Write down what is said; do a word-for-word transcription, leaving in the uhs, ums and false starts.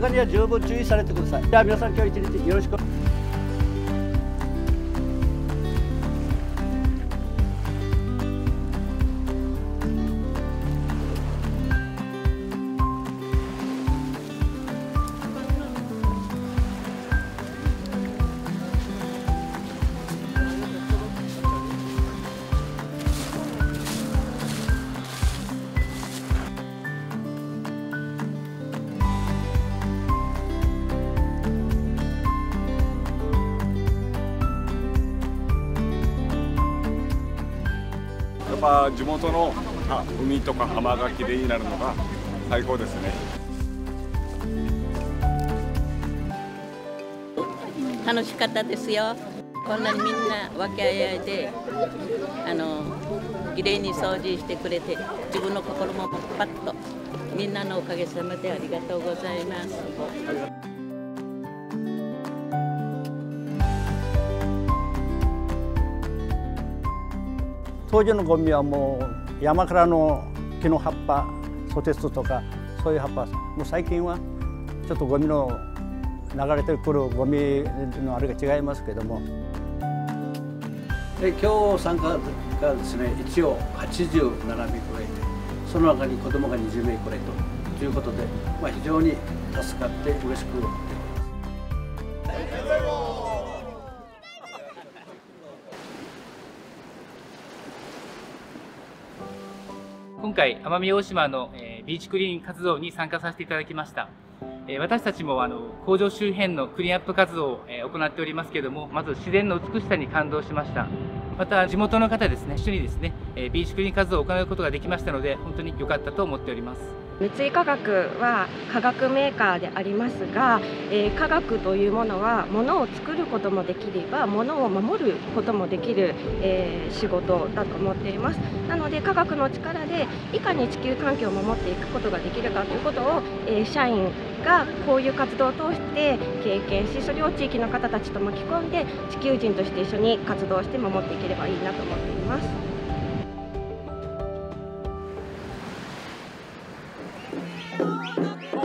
怪我には十分注意されてください。では皆さん今日一日よろしく。 やっぱ地元の海とか浜がきれいになるのが最高ですね。 楽しかったですよ。こんなにみんな分け合い合いであのきれいに掃除してくれて、自分の心もパッと、みんなのおかげさまでありがとうございます。 当時のゴミはもう山からの木の葉っぱ、ソテツとかそういう葉っぱ、もう最近はちょっとゴミの流れてくるゴミのあれが違いますけども、で今日参加がですね一応はちじゅうななめいくらいで、その中に子どもがにじゅうめいくらいということで、まあ、非常に助かって嬉しく思っています。 今回、奄美大島のビーチクリーン活動に参加させていただきました。私たちもあの工場周辺のクリーンアップ活動を行っておりますけれども、まず自然の美しさに感動しました。また地元の方ですね、一緒にですね、ビーチクリーン活動を行うことができましたので、本当に良かったと思っております。 三井化学は化学メーカーでありますが、えー、化学というものは物を作ることもできれば物を守ることもできる、えー、仕事だと思っています。なので化学の力でいかに地球環境を守っていくことができるかということを、えー、社員がこういう活動を通して経験し、それを地域の方たちと巻き込んで地球人として一緒に活動して守っていければいいなと思っています。 Oh,